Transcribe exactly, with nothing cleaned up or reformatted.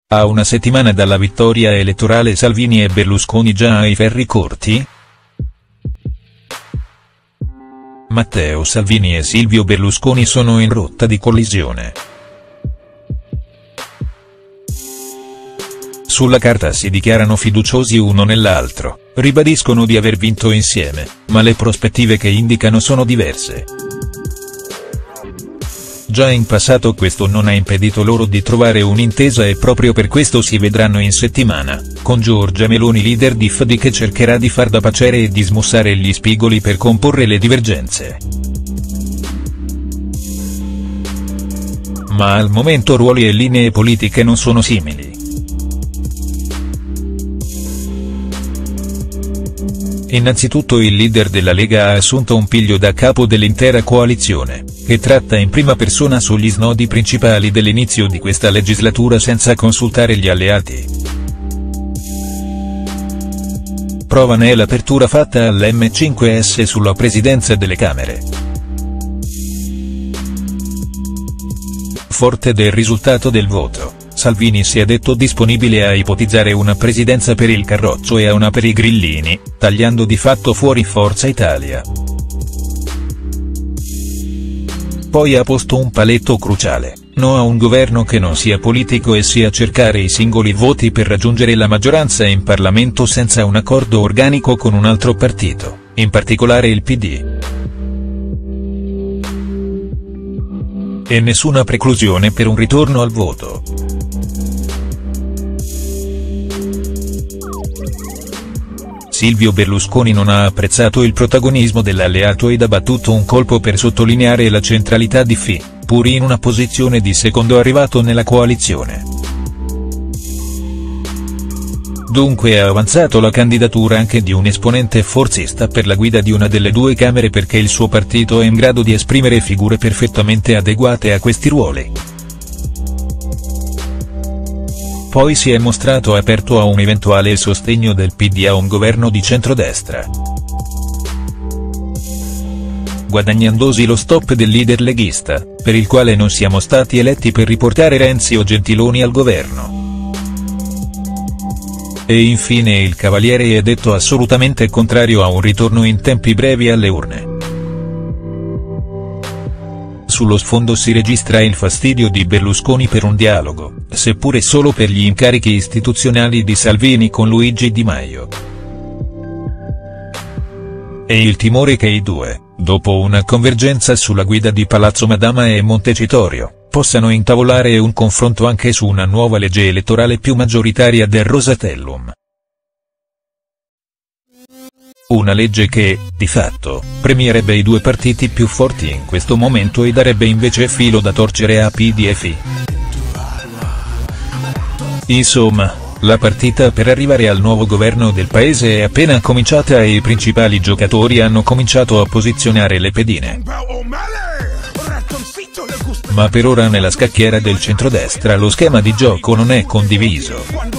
A una settimana dalla vittoria elettorale Salvini e Berlusconi già ai ferri corti? Matteo Salvini e Silvio Berlusconi sono in rotta di collisione. Sulla carta si dichiarano fiduciosi uno nell'altro, ribadiscono di aver vinto insieme, ma le prospettive che indicano sono diverse. Già in passato questo non ha impedito loro di trovare un'intesa e proprio per questo si vedranno in settimana, con Giorgia Meloni leader di F D I che cercherà di far da paciere e di smussare gli spigoli per comporre le divergenze. Ma al momento ruoli e linee politiche non sono simili. Innanzitutto il leader della Lega ha assunto un piglio da capo dell'intera coalizione, che tratta in prima persona sugli snodi principali dell'inizio di questa legislatura senza consultare gli alleati. Prova ne è l'apertura fatta all'M cinque S sulla presidenza delle Camere. Forte del risultato del voto, Salvini si è detto disponibile a ipotizzare una presidenza per il Carroccio e una per i Grillini, tagliando di fatto fuori Forza Italia. Poi ha posto un paletto cruciale: no a un governo che non sia politico e sia cercare i singoli voti per raggiungere la maggioranza in Parlamento senza un accordo organico con un altro partito, in particolare il P D. E nessuna preclusione per un ritorno al voto. Silvio Berlusconi non ha apprezzato il protagonismo dell'alleato ed ha battuto un colpo per sottolineare la centralità di F I, pur in una posizione di secondo arrivato nella coalizione. Dunque ha avanzato la candidatura anche di un esponente forzista per la guida di una delle due Camere perché il suo partito è in grado di esprimere figure perfettamente adeguate a questi ruoli. Poi si è mostrato aperto a un eventuale sostegno del P D a un governo di centrodestra, guadagnandosi lo stop del leader leghista, per il quale non siamo stati eletti per riportare Renzi o Gentiloni al governo. E infine il Cavaliere è detto assolutamente contrario a un ritorno in tempi brevi alle urne. Sullo sfondo si registra il fastidio di Berlusconi per un dialogo, seppure solo per gli incarichi istituzionali di Salvini con Luigi Di Maio. E il timore che i due, dopo una convergenza sulla guida di Palazzo Madama e Montecitorio, possano intavolare un confronto anche su una nuova legge elettorale più maggioritaria del Rosatellum. Una legge che, di fatto, premierebbe i due partiti più forti in questo momento e darebbe invece filo da torcere a P D e F I. Insomma, la partita per arrivare al nuovo governo del paese è appena cominciata e i principali giocatori hanno cominciato a posizionare le pedine. Ma per ora nella scacchiera del centrodestra lo schema di gioco non è condiviso.